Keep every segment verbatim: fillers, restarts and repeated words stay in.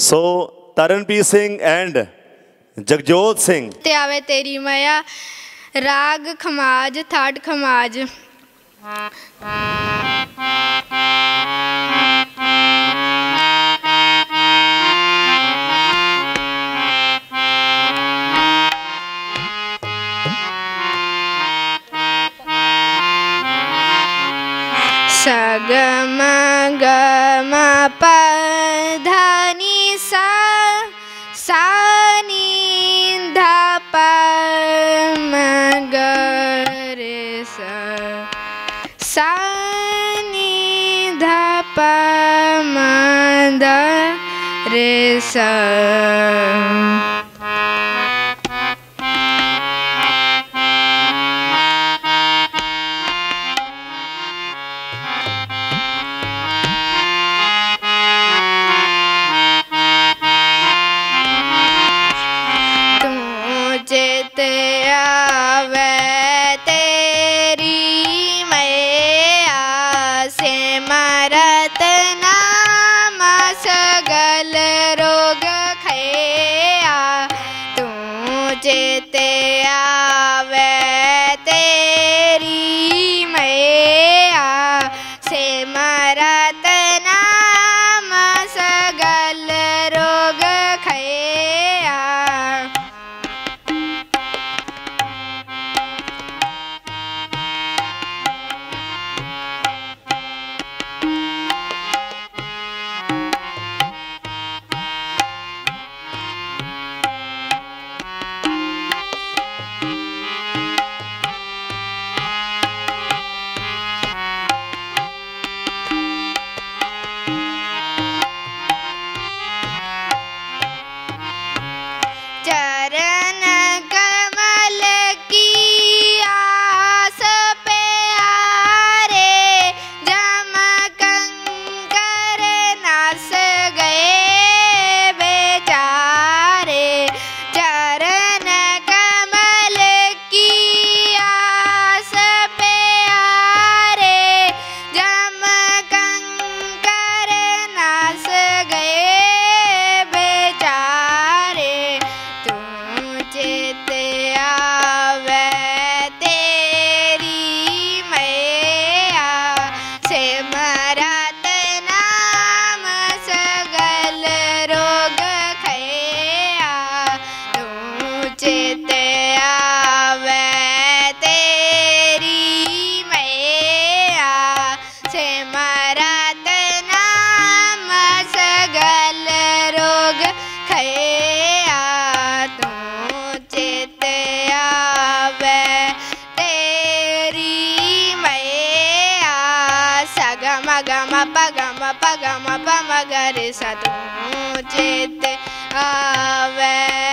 सो Taranpreet Singh and Jagjot Singh. ते आवे तेरी माया राग खमाज थाट खमाज। सगम गम प ध नि सा सा नि ध प म ग रे सा सा नि ध प म द रे सा। सा तू चित आवे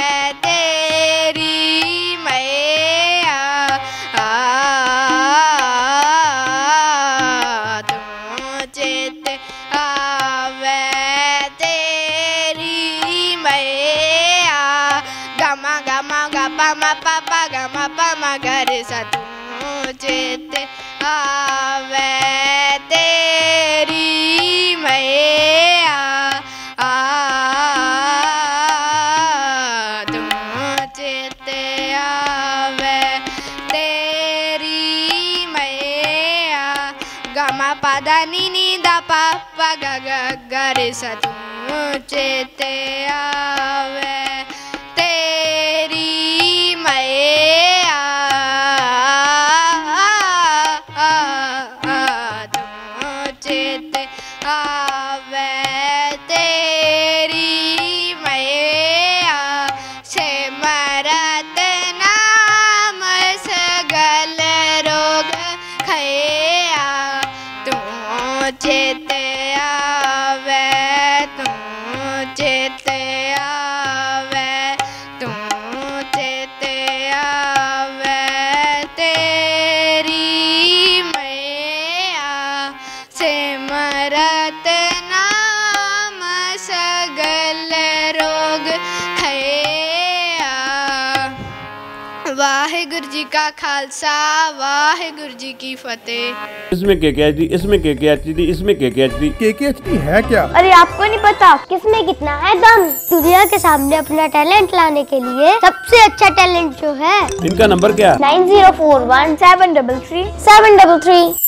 तेरी मैया तू चित आवे तेरी मैया गमा गमा गपा मा पापा गमा पमा गर सा तू चित आवे तेरी मैया दा नी नी दा पा पा ग ग ग रे सा तू चित आवे तेरी मैया तू चित आवे तेरी मैया से मरत नाम सगल रोग खैया चित आवे तू चित आवे तू चित आवे तेरी मैया से मरत नाम सगल रोग खैया। वाहिगुरु जी का का खालसा वाहिगुरु जी की फतेह। इसमें के के एच डी, इसमें के के एच डी, इसमें के के एच डी। के के एच डी है क्या? अरे आपको नहीं पता किसमें कितना है दम। दुनिया के सामने अपना टैलेंट लाने के लिए सबसे अच्छा टैलेंट जो है, इनका नंबर क्या? Nine zero four one seven double three seven double three.